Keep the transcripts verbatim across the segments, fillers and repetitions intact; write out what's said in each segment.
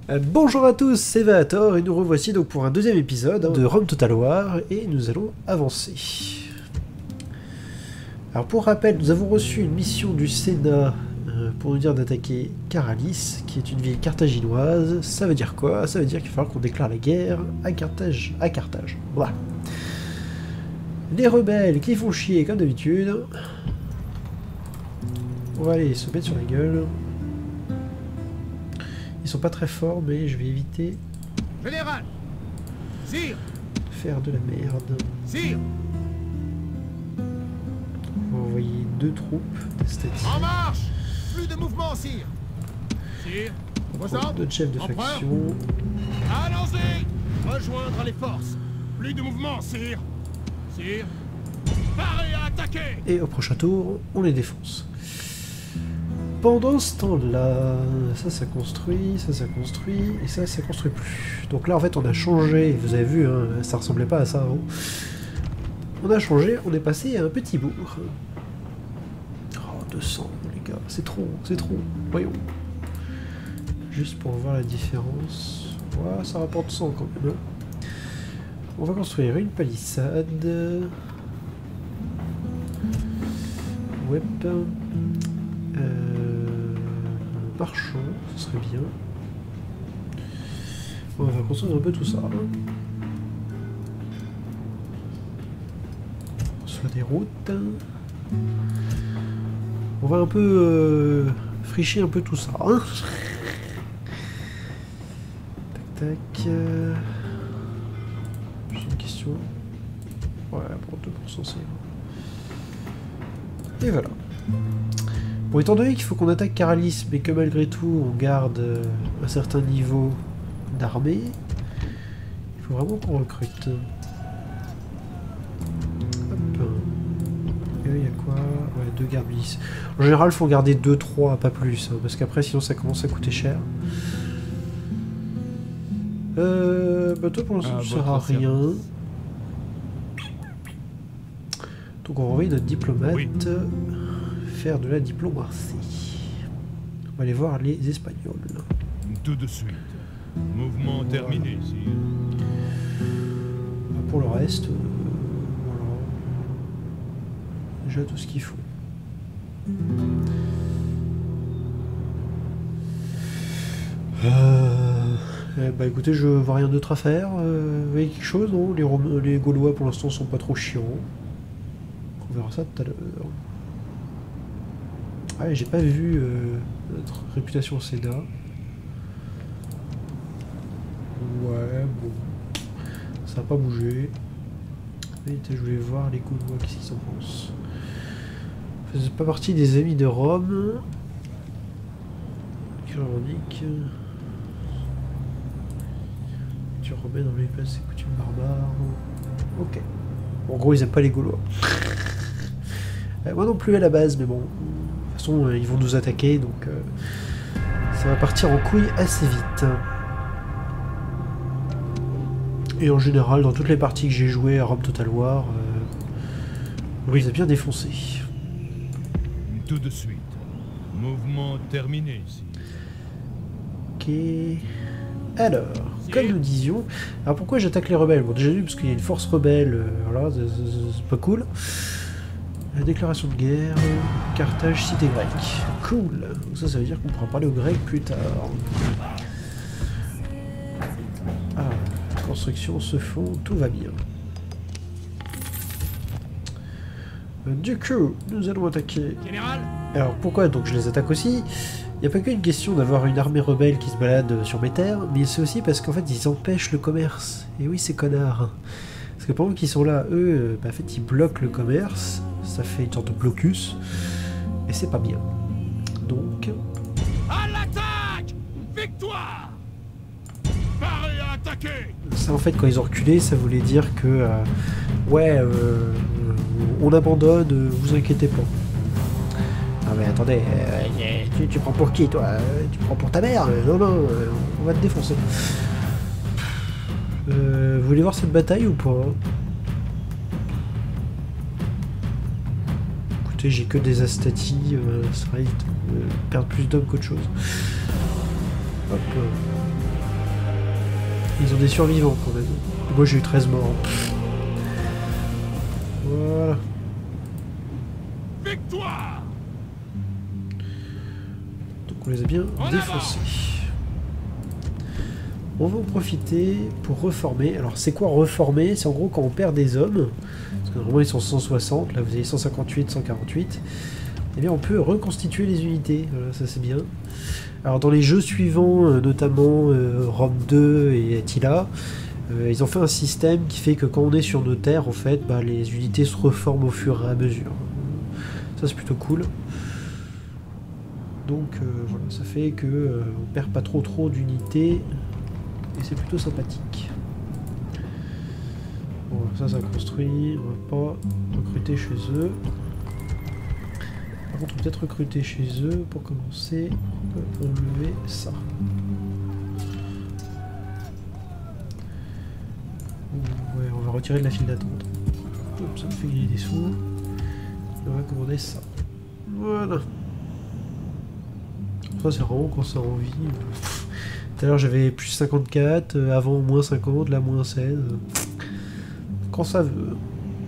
Euh, bonjour à tous, c'est Vator et nous revoici donc pour un deuxième épisode hein, de Rome Total War et nous allons avancer. Alors pour rappel, nous avons reçu une mission du Sénat euh, pour nous dire d'attaquer Caralis, qui est une ville carthaginoise. Ça veut dire quoi? Ça veut dire qu'il va falloir qu'on déclare la guerre à Carthage. À Carthage. Voilà. Les rebelles qui font chier comme d'habitude. On va aller se mettre sur la gueule. Ils sont pas très forts, mais je vais éviter. Général, Sire, faire de la merde. Sire, on va envoyer deux troupes de statiques. En marche. Plus de mouvement, Sire. Sire, vos ordres. D'autres chefs de Empereur. faction. Allons-y. Rejoindre les forces. Plus de mouvement, Sire. Sire, parez à attaquer. Et au prochain tour, on les défonce. Pendant ce temps-là, ça, ça construit, ça, ça construit, et ça, ça construit plus. Donc là, en fait, on a changé, vous avez vu, hein, ça ressemblait pas à ça avant. On a changé, on est passé à un petit bourg. Oh, deux cents, les gars, c'est trop, c'est trop, voyons. Juste pour voir la différence. Ouais, ça rapporte cent quand même. Hein. On va construire une palissade. Web. Euh, marchand, ce serait bien. On va construire un peu tout ça. Soit des routes. On va un peu euh, fricher un peu tout ça. Hein. Tac tac. Euh... J'ai une question. Ouais, pour deux pour cent c'est. Et voilà. Bon, étant donné qu'il faut qu'on attaque Caralis, mais que malgré tout on garde euh, un certain niveau d'armée, il faut vraiment qu'on recrute. Hop. Et il y a quoi? Ouais, deux gardes milices. En général, il faut garder deux trois, pas plus, hein, parce qu'après sinon ça commence à coûter cher. Euh, bah toi pour l'instant tu sers à rien. Donc on envoie notre diplomate. Oui. Faire de la diplomatie. On va aller voir les Espagnols. Tout de suite. Mouvement voilà. Terminé, sire. Pour le reste, euh, voilà. Déjà tout ce qu'il faut. Euh, eh bah écoutez, je vois rien d'autre à faire. Euh, vous voyez quelque chose, non? Les, Rom les Gaulois pour l'instant sont pas trop chiants. On verra ça tout à l'heure. Ah, j'ai pas vu euh, notre réputation au Sénat. Ouais, bon. Ça n'a pas bougé. Et je voulais voir les Gaulois, qu'est-ce qu'ils en pensent. Vous faites pas partie des amis de Rome. Qui revendique. Tu remets dans les places et coutumes barbares. Ok. Bon, en gros, ils aiment pas les Gaulois. euh, moi non plus à la base, mais bon. De toute façon, ils vont nous attaquer, donc euh, ça va partir en couille assez vite. Et en général, dans toutes les parties que j'ai jouées à Rome Total War, euh, on les a bien défoncés. Tout de suite. Mouvement terminé ici. Ok. Alors, comme nous disions... Alors pourquoi j'attaque les rebelles? Bon, déjà vu, parce qu'il y a une force rebelle, euh, voilà, c'est pas cool. La déclaration de guerre, Carthage, cité grecque. Cool. Ça, ça veut dire qu'on pourra parler aux Grecs plus tard. Ah, les constructions se font, tout va bien. Du coup, nous allons attaquer. Général. Alors pourquoi donc je les attaque aussi? Il n'y a pas qu'une question d'avoir une armée rebelle qui se balade sur mes terres, mais c'est aussi parce qu'en fait ils empêchent le commerce. Et oui, ces connards. Parce que pendant qu'ils sont là, eux, bah, en fait ils bloquent le commerce. Ça fait une sorte de blocus, et c'est pas bien. Donc... À l'attaque! Victoire! Parez à attaquer! Ça, en fait, quand ils ont reculé, ça voulait dire que... Euh, ouais, euh, on abandonne, euh, vous inquiétez pas. Ah mais attendez, euh, tu, tu prends pour qui, toi? Tu prends pour ta mère? Non, non, euh, on va te défoncer. Euh, vous voulez voir cette bataille ou pas? J'ai que des astatis, euh, ça va euh, perdre plus d'hommes qu'autre chose. Hop. Ils ont des survivants quand même. Moi j'ai eu treize morts. Voilà. Victoire! Donc on les a bien défoncés. On va en profiter pour reformer. Alors c'est quoi reformer? C'est en gros quand on perd des hommes. Parce que normalement ils sont cent soixante, là vous avez cent cinquante-huit, cent quarante-huit. Eh bien on peut reconstituer les unités. Voilà, ça c'est bien. Alors dans les jeux suivants, euh, notamment euh, Rome deux et Attila, euh, ils ont fait un système qui fait que quand on est sur nos terres, en fait, bah, les unités se reforment au fur et à mesure. Ça c'est plutôt cool. Donc euh, voilà, ça fait que euh, on perd pas trop trop d'unités et c'est plutôt sympathique. Bon, ça ça construit, on va pas recruter chez eux. Par contre, on peut peut-être recruter chez eux pour commencer. On peut enlever ça. Ouais, on va retirer de la file d'attente. Hop, ça me fait gagner des sous. On va commander ça. Voilà. Ça, c'est vraiment quand ça a envie. Tout à l'heure, j'avais plus cinquante-quatre, avant moins cinquante, là moins seize. Quand ça veut.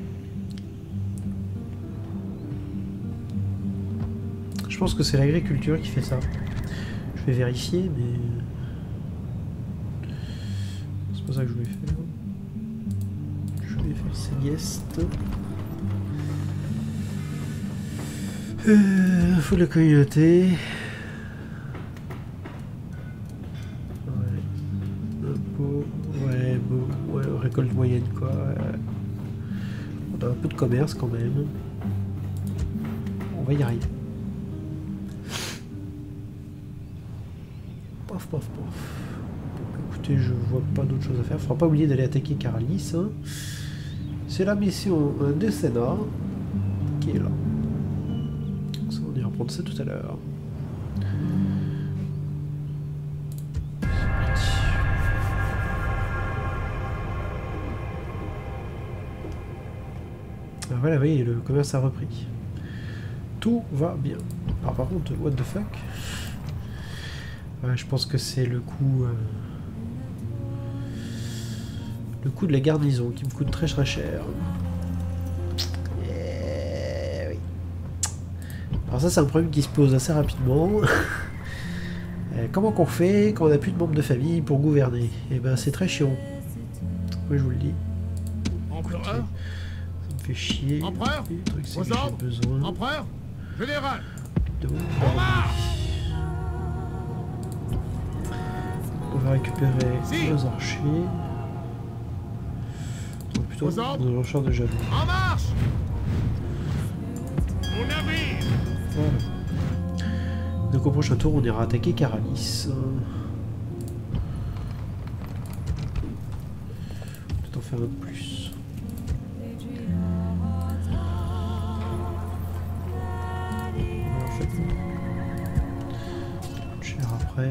Je pense que c'est l'agriculture qui fait ça. Je vais vérifier, mais... c'est pas ça que je voulais faire. Je vais faire Céleste. Euh, faut la communauté. Ouais. Impôt. Ouais, bon, ouais, récolte moyenne quoi. On a un peu de commerce quand même. On va y arriver. Paf, paf, paf. Écoutez, je vois pas d'autre chose à faire. Faudra pas oublier d'aller attaquer Caralis. Hein. C'est la mission de Sénat qui est là. Ça, on ira prendre ça tout à l'heure. Ah, voilà, vous voyez, le commerce a repris. Tout va bien. Alors par contre, what the fuck? Ouais, je pense que c'est le coût... Euh, le coût de la garnison qui me coûte très très cher. Et oui. Alors ça c'est un problème qui se pose assez rapidement. Comment qu'on fait quand on n'a plus de membres de famille pour gouverner? Eh ben c'est très chiant. Oui je vous le dis. Empereur, ça me fait chier. Empereur, le truc c'est que aux ordres. j'ai besoin Empereur, général, de... en marche! On va récupérer Si. nos archers. Donc plutôt Aux ordres. nos lanceurs de javelot. En marche! Mon navire! Voilà. Donc au prochain tour, on ira attaquer Caralis. Peut-être en faire un de plus. En fait, cher après.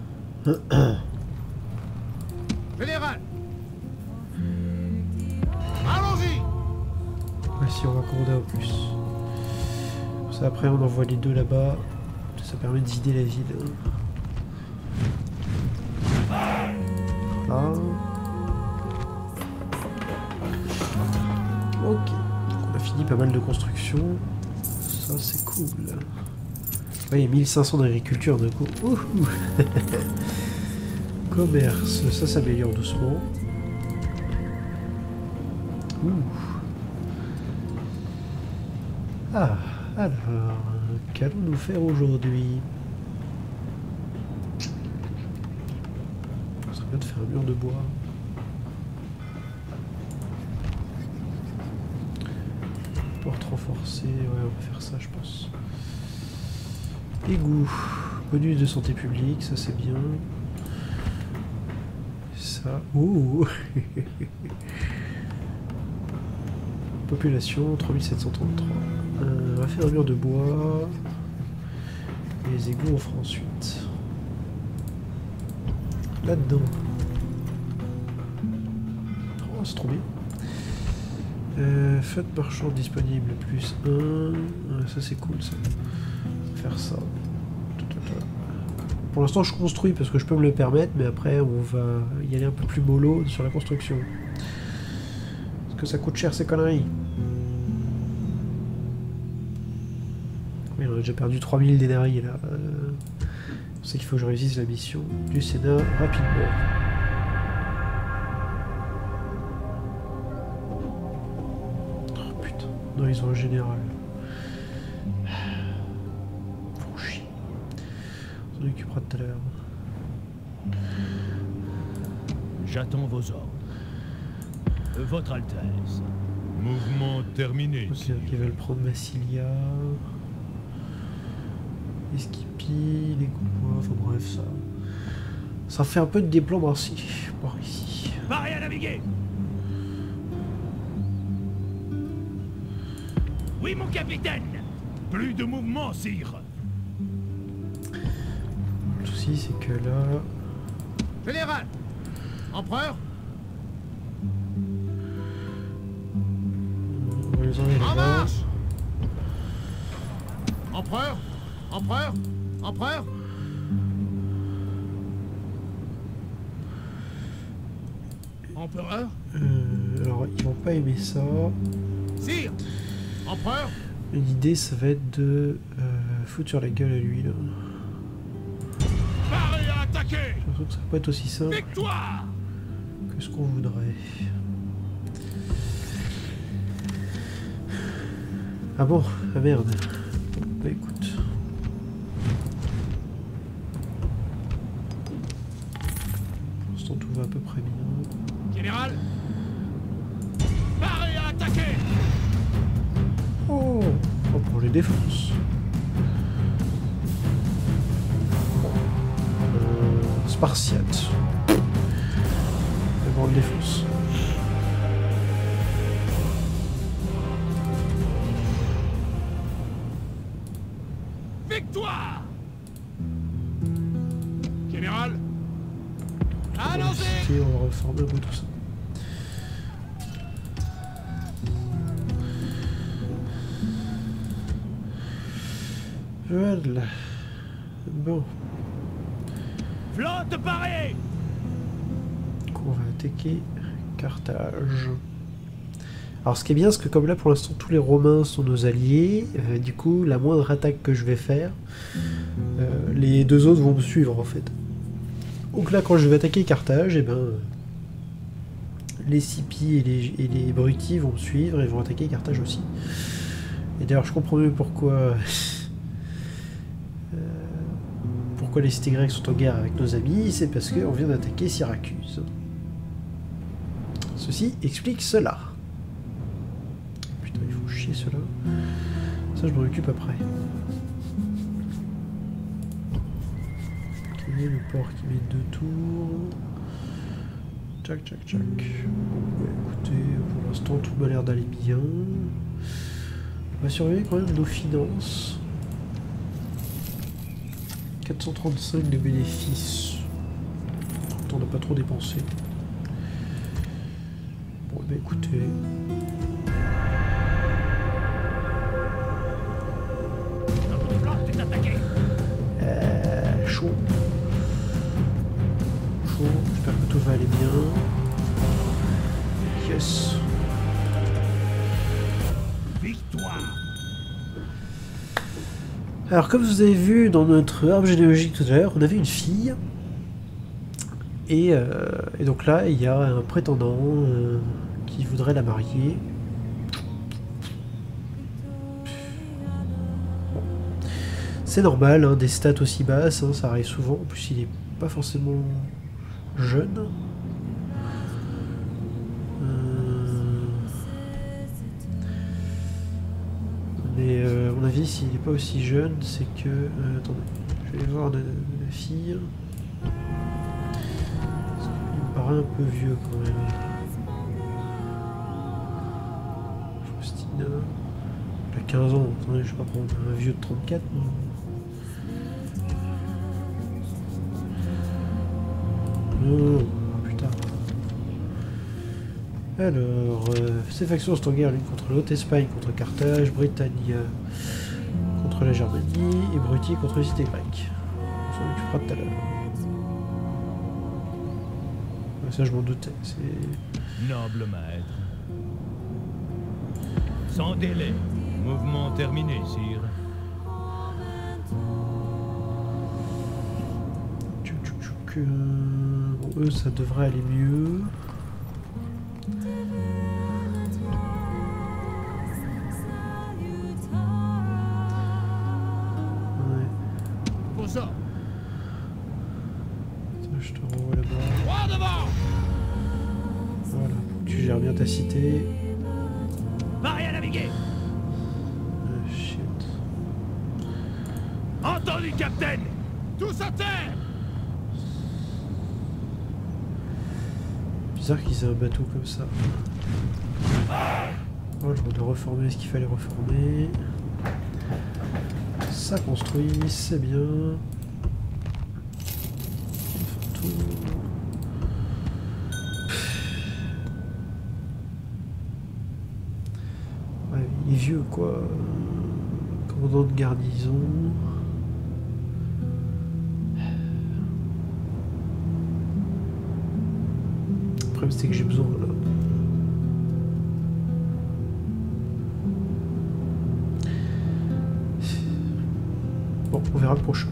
Général! Allons-y! Ouais, si on va commander en plus. Ça, après, on envoie les deux là-bas. Ça permet de vider la ville. Voilà. Ok. Donc on a fini pas mal de construction. Ça, c'est cool. Ouais, il y a mille cinq cents d'agriculture d'un coup. Ouh. Commerce, ça s'améliore doucement. Ouh. Ah, alors, qu'allons-nous faire aujourd'hui? Ce serait bien de faire un mur de bois. Porte renforcée, ouais, on va faire ça, je pense. Égout, bonus de santé publique, ça c'est bien. Ça, ouh. Population trois mille sept cent trente-trois. Euh, on va faire un mur de bois. Et les égouts on fera ensuite. Là-dedans. Oh, c'est trop bien. Euh, fête marchande disponible plus un. Ouais, ça c'est cool ça. On va faire ça. pour l'instant, je construis parce que je peux me le permettre, mais après, on va y aller un peu plus mollo sur la construction. Parce que ça coûte cher, ces conneries. Oui, on a déjà perdu trois mille dénarii, là. Euh, on sait qu'il faut que je réussisse la mission du Sénat rapidement. Oh putain, non, ils ont un général. Faut chier. On s'en occupera tout à l'heure. J'attends vos ordres. Votre Altesse. Mouvement terminé. Ok, donc ils veulent prendre Massilia. Esquipi, les coups, enfin bref, ça. Ça fait un peu de diplomatie par ici. Paré à naviguer. Oui, mon capitaine. Plus de mouvement, sire. Le souci, c'est que là. Général. Empereur. On va les enlever En là-bas. marche. Empereur. Empereur. Empereur. Empereur. Euh, alors, ils vont pas aimer ça. Sire. Empereur. L'idée, ça va être de euh, foutre sur la gueule à lui, là. Paré à attaquer. J'ai l'impression que ça va pas être aussi simple Victoire. que ce qu'on voudrait. Ah bon? Ah merde. Bah écoute. Pour l'instant, tout va à peu près bien. Général. Paré à attaquer. Oh, oh, pour les défenses. Euh, Spartiate. D'abord le défense. Victoire. Général. Pour les Allons-y. cités, on va reformer un peu tout ça. Voilà. Bon. Flotte parée. Donc on va attaquer Carthage. Alors ce qui est bien, c'est que comme là pour l'instant tous les Romains sont nos alliés, euh, du coup la moindre attaque que je vais faire, euh, les deux autres vont me suivre en fait. Donc là quand je vais attaquer Carthage, et ben euh, les Scipi et les, et les Bruti vont me suivre et vont attaquer Carthage aussi. Et d'ailleurs je comprends mieux pourquoi euh, pourquoi les cités grecques sont en guerre avec nos amis, c'est parce qu'on vient d'attaquer Syracuse. Ceci explique cela. Putain, il faut chier cela. Ça, je m'en occupe après. Ok, le port qui met deux tours. Tchac, tchac, tchac. Bon, bah, écoutez, pour l'instant, tout m'a l'air d'aller bien. On va surveiller quand même nos finances. quatre cent trente-cinq de bénéfices. Pourtant, on n'a pas trop dépensé. Bon, bah écoutez. Notre flotte est attaquée. Euh, chaud. Chaud. J'espère que tout va aller bien. Yes. Victoire. Alors, comme vous avez vu dans notre arbre généalogique tout à l'heure, on avait une fille. Et, euh, et donc là, il y a un prétendant euh, qui voudrait la marier. Bon. C'est normal, hein, des stats aussi basses, hein, ça arrive souvent. En plus, il est pas forcément jeune. Euh... Mais euh, à mon avis, s'il n'est pas aussi jeune, c'est que... Euh, attendez, je vais aller voir la, la fille. Parce qu'il me paraît un peu vieux quand même. Faustina. Elle a quinze ans, attendez, je vais pas prendre un vieux de trente-quatre. Non. Oh, putain. Alors, euh, ces factions sont en guerre l'une contre l'autre, Espagne contre Carthage, Britannia contre la Germanie et Bruti contre les cités grecques. On s'en occupera fera tout à l'heure. Ça, je m'en doutais. C'est... Noble maître. Sans délai. Mouvement terminé, sire. Tchouk, tchouk, tchouk, euh, bon, eux, ça devrait aller mieux. Ouais. Pour ça. Tiens, je te renvoie là-bas. Droit devant. Voilà, faut que tu gères bien ta cité. Pareil à naviguer. Ah, shit. Entendu, capitaine. Tous à terre. Bizarre qu'ils aient un bateau comme ça. Oh, je dois reformer ce qu'il fallait reformer. Ça construit, c'est bien. Tout. Ouais, il est vieux quoi. Commandant de garnison. Le problème c'est que j'ai besoin là. Bon, on verra le prochain.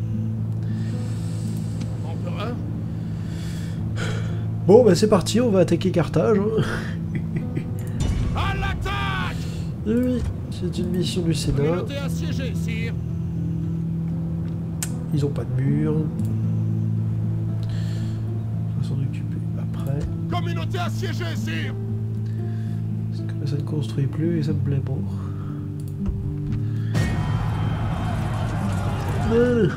Empereur. Bon, bah c'est parti, on va attaquer Carthage. Hein. À l'attaque. Oui, c'est une mission du Sénat. Communauté assiégée, sire. Ils ont pas de mur. On va s'en occuper après. Communauté assiégée, sire. Parce que là, ça ne construit plus et ça me plaît pas. Ah.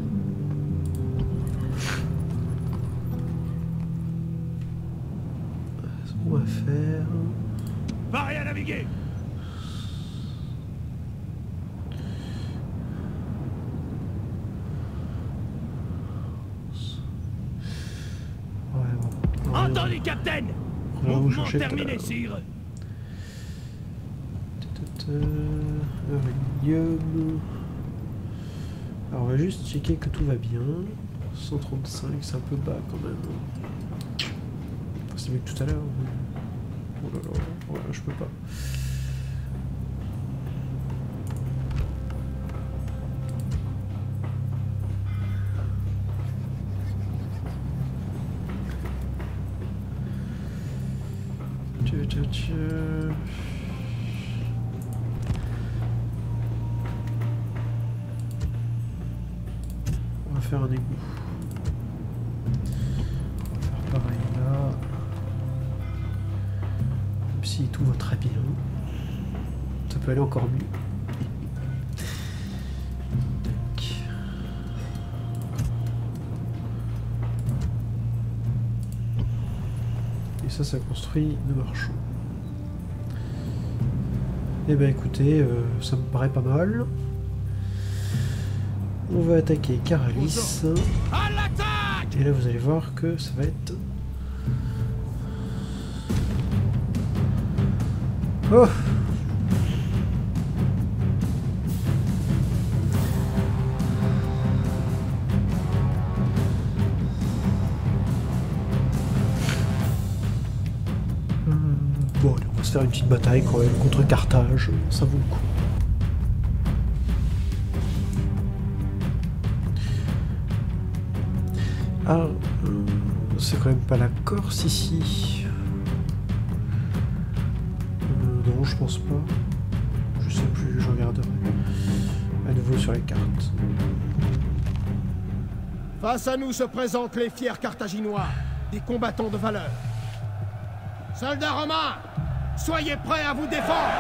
Ce qu'on va faire. Pareil à naviguer. Ouais, bon. Ouais, Entendu, capitaine. on va vous Mouvement chercher tout à terminé, l'heure. sire. Arenium. Alors on va juste checker que tout va bien. cent trente-cinq, c'est un peu bas quand même. Enfin, c'est mieux que tout à l'heure. Oh là là, voilà, je peux pas. Tchou, tchou, tchou. On va faire un égout. On va faire pareil là. Même si tout va très bien. Ça peut aller encore mieux. Tac. Et ça, ça construit de marchands. Eh ben écoutez, euh, ça me paraît pas mal. On va attaquer Caralis. À l'attaque. Et là, vous allez voir que ça va être... Oh! Hum, Bon, allez, on va se faire une petite bataille quand même contre Carthage. Ça vaut le coup. Ah, euh, c'est quand même pas la Corse ici. Euh, non, je pense pas. Je sais plus, je regarderai. À nouveau sur les cartes. Face à nous se présentent les fiers Carthaginois, des combattants de valeur. Soldats romains, soyez prêts à vous défendre.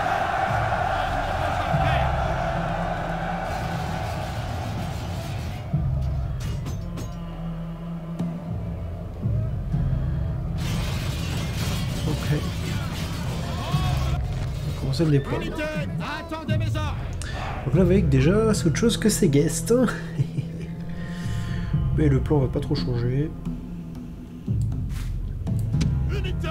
Ok. On va commencer le déploiement. Unité, attendez mes ordres. Donc là, vous voyez que déjà, c'est autre chose que ces guests. Hein. Mais le plan va pas trop changer. Unité.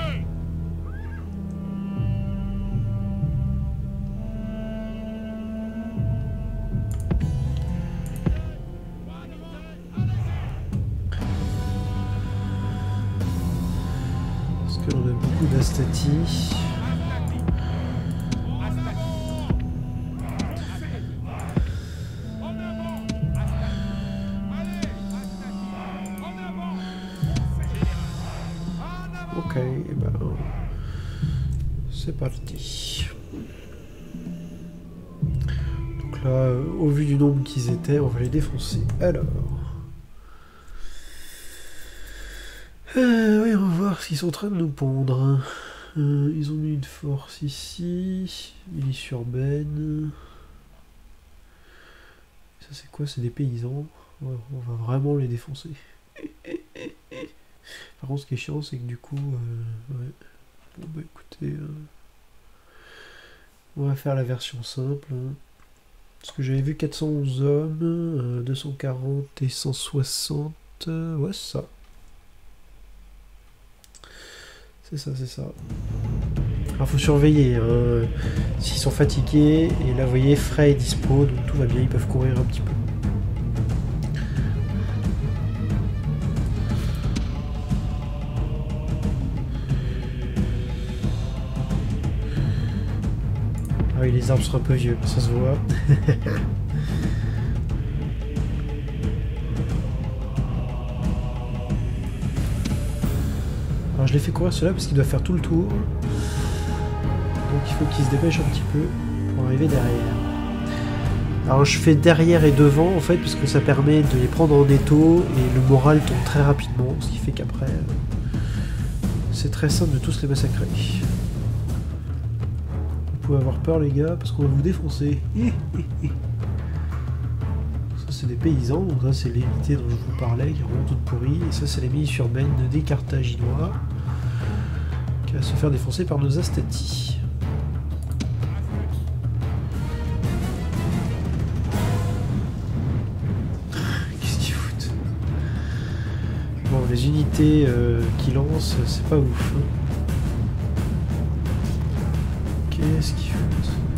que l'on a beaucoup d'Astati. Ok, et ben c'est parti. Donc là, euh, au vu du nombre qu'ils étaient, on va les défoncer. Alors. Euh, oui, on va voir ce qu'ils sont en train de nous pondre. Euh, ils ont mis une force ici. Milice urbaine. Ça c'est quoi? C'est des paysans. Ouais, on va vraiment les défoncer. Par contre, ce qui est chiant, c'est que du coup... Euh, ouais. Bon bah écoutez... Euh, on va faire la version simple. Hein. Parce que j'avais vu quatre cent onze hommes, euh, deux cent quarante et cent soixante... Euh, ouais, c'est ça. C'est ça, c'est ça. Alors faut surveiller, hein, s'ils sont fatigués, et là vous voyez, frais et dispo, donc tout va bien, ils peuvent courir un petit peu. Ah oui, les arbres sont un peu vieux, ça se voit. Alors je l'ai fait courir cela parce qu'il doit faire tout le tour. Donc il faut qu'il se dépêche un petit peu pour arriver derrière. Alors je fais derrière et devant en fait parce que ça permet de les prendre en étau et le moral tombe très rapidement, ce qui fait qu'après c'est très simple de tous les massacrer. Vous pouvez avoir peur les gars parce qu'on va vous défoncer. Ça c'est des paysans, donc ça c'est l'unité dont je vous parlais qui est vraiment toute pourrie, et ça c'est les milices urbaines des Carthaginois qui va se faire défoncer par nos Astati. Bon, les unités euh, qui lancent, c'est pas ouf. Hein. Qu'est-ce qu'ils foutent?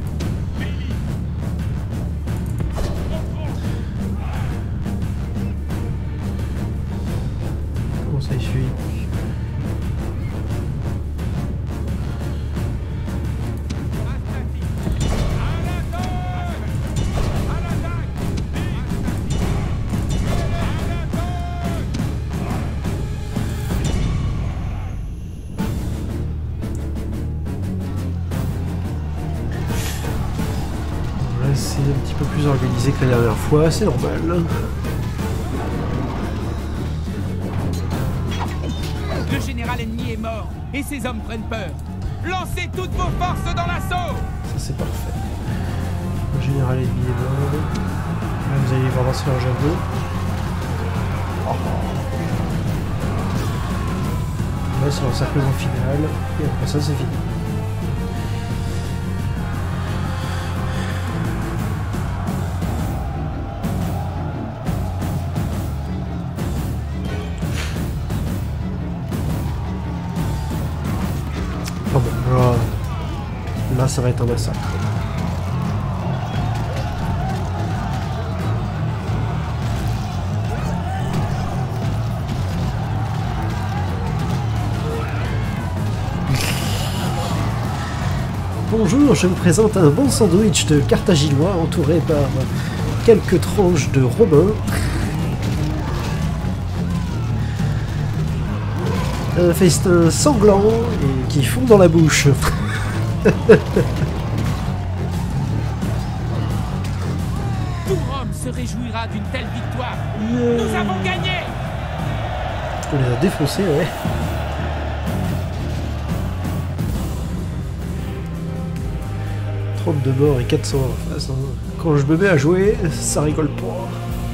Comment ça, il suit? C'est un petit peu plus organisé que la dernière fois, c'est normal. Le général ennemi est mort et ses hommes prennent peur. Lancez toutes vos forces dans l'assaut. Ça c'est parfait. Le général ennemi est mort. Là vous allez voir lancer leur javelot. Oh. Là c'est l'encerclement final. Et après ça c'est fini. Là, ça va être un massacre. Bonjour, je vous présente un bon sandwich de Carthaginois entouré par quelques tranches de Romains. Un festin sanglant et qui fond dans la bouche. Tout Rome se réjouira d'une telle victoire. Yeah. Nous avons gagné. On les a défoncés, ouais. trente-deux morts et quatre cents en face. Hein. Quand je me mets à jouer, ça rigole pas.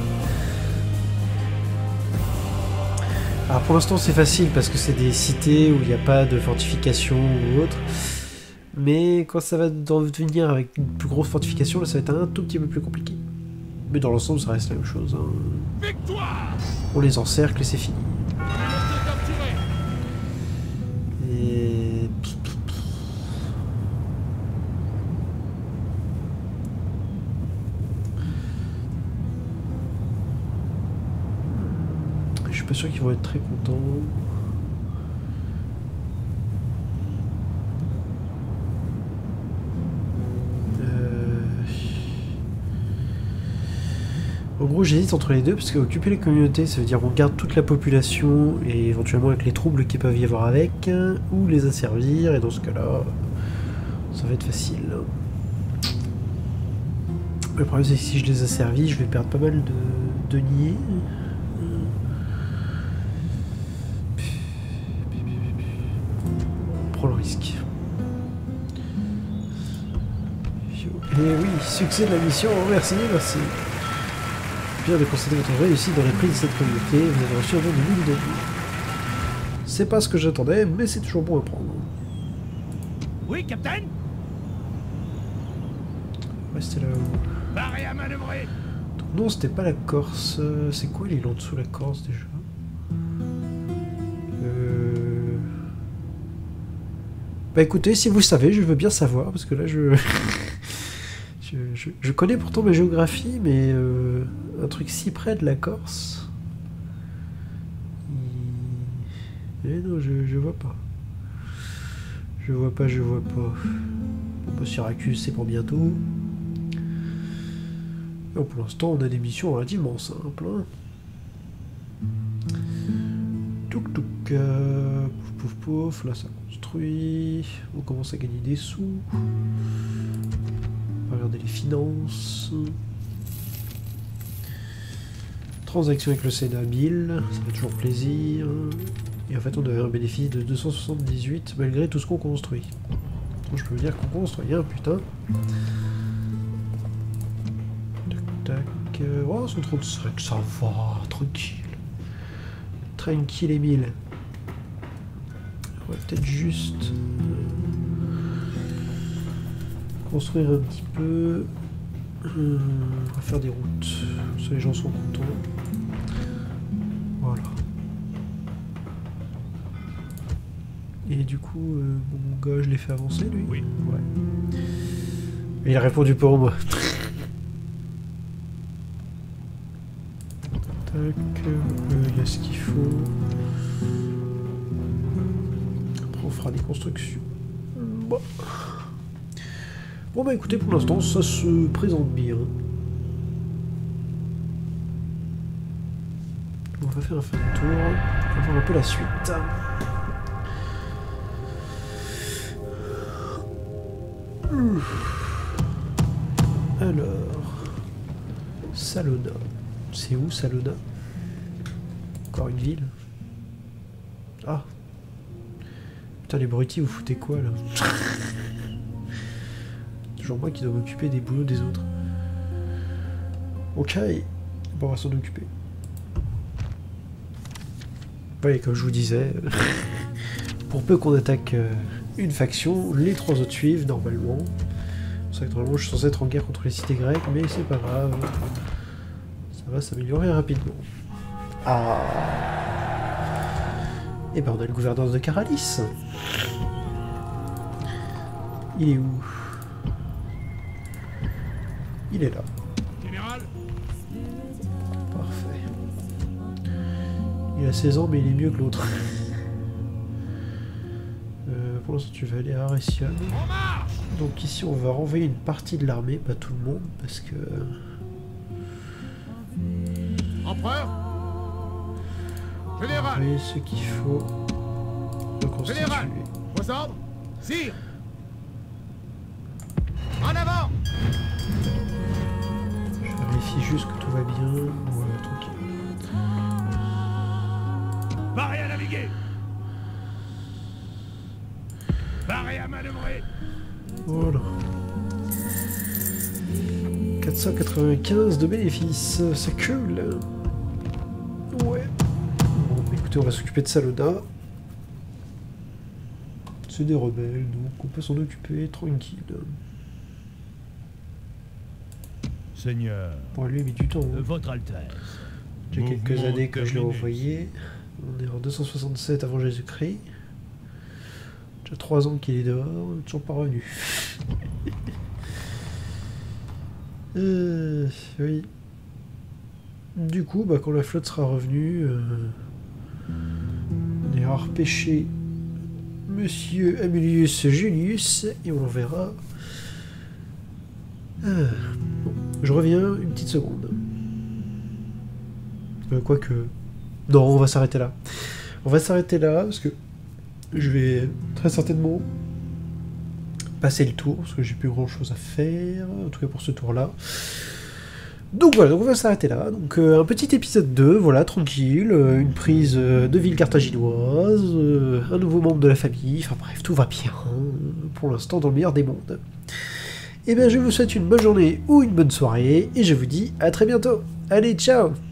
Alors pour l'instant c'est facile parce que c'est des cités où il n'y a pas de fortification ou autre. Mais quand ça va devenir avec une plus grosse fortification, là ça va être un tout petit peu plus compliqué. Mais dans l'ensemble ça reste la même chose. Hein. On les encercle et c'est fini. Et... je suis pas sûr qu'ils vont être très contents. En gros, j'hésite entre les deux, parce que occuper les communautés, ça veut dire on garde toute la population, et éventuellement avec les troubles qu'il peuvent y avoir avec, ou les asservir, et dans ce cas-là, ça va être facile. Le problème, c'est que si je les asservis, je vais perdre pas mal de deniers. On prend le risque. Et oui, succès de la mission, merci, merci. De constater votre réussite dans les prix de cette communauté, vous avez reçu un don de mille de vie. C'est pas ce que j'attendais, mais c'est toujours bon à prendre. Oui, capitaine. Ouais, c'était là où... Paré à manœuvrer. Donc non, c'était pas la Corse. C'est quoi l'île en dessous la Corse déjà? euh... Bah écoutez, si vous savez, je veux bien savoir, parce que là je... Je, je, je connais pourtant ma géographie, mais euh, un truc si près de la Corse... Il... Eh non, je, je vois pas. Je vois pas, je vois pas. Bon, bah, Syracuse, c'est pour bientôt. Et pour l'instant, on a des missions relativement simples. Hein. Touk touk. Euh, pouf pouf pouf. Là, ça construit. On commence à gagner des sous. On va regarder les finances. Transaction avec le Sénat mille, ça fait toujours plaisir. Et en fait on avait un bénéfice de deux cent soixante-dix-huit malgré tout ce qu'on construit. Donc je peux vous dire qu'on construit un putain. Tac tac. Oh cent trente-cinq, ça va, tranquille. Tranquille et mille. On va peut-être juste... construire un petit peu, euh, on va faire des routes, ça les gens sont contents. Voilà. Et du coup, euh, mon gars, je l'ai fait avancer lui. Oui. Ouais. Et il a répondu pour moi. Tac, il y a ce qu'il faut. Après on fera des constructions. Bon. Bon bah écoutez, pour l'instant, ça se présente bien. On va faire un fin de tour, on va voir un peu la suite. Alors... Salona. C'est où Salona? Encore une ville? Ah. Putain les brutis, vous foutez quoi là? Toujours moi qui dois m'occuper des boulots des autres. Ok, bon, on va s'en occuper. Ouais, comme je vous disais, pour peu qu'on attaque euh, une faction, les trois autres suivent normalement. C'est vrai que normalement je suis censé être en guerre contre les cités grecques, mais c'est pas grave. Ça va s'améliorer rapidement. Ah. Et ben on a le gouverneur de Caralis. Il est où? Il est là. Général. Parfait. Il a seize ans, mais il est mieux que l'autre. euh, pour l'instant, tu vas aller à Aresian. Donc ici, on va renvoyer une partie de l'armée, pas tout le monde, parce que... Empereur. Général. Oui, ce qu'il faut reconstituer. Général. Vos ordres. Sire. En avant. Je vérifie juste que tout va bien. Voilà, tranquille. Paré à naviguer. Paré à manœuvrer. Voilà. quatre cent quatre-vingt-quinze de bénéfices, c'est cool. Ouais. Bon, écoutez, on va s'occuper de Salona. C'est des rebelles, donc on peut s'en occuper tranquille. Seigneur. Bon, lui, il met du temps. Hein. Votre Altesse. J'ai quelques Mouvement années que je l'ai terminé. envoyé. On est en deux cent soixante-sept avant Jésus-Christ. Déjà trois ans qu'il est dehors, toujours pas revenu. euh, oui. Du coup, bah, quand la flotte sera revenue, euh, on ira repêcher Monsieur Amulius Junius et on l'enverra. Ah, bon, je reviens une petite seconde. Euh, Quoique... Non, on va s'arrêter là. On va s'arrêter là, parce que je vais très certainement passer le tour, parce que j'ai plus grand chose à faire, en tout cas pour ce tour-là. Donc voilà, donc on va s'arrêter là. Donc euh, un petit épisode deux, voilà, tranquille, euh, une prise euh, de ville carthaginoise, euh, un nouveau membre de la famille, enfin bref, tout va bien, hein, pour l'instant dans le meilleur des mondes. Et bien je vous souhaite une bonne journée ou une bonne soirée, et je vous dis à très bientôt. Allez, ciao!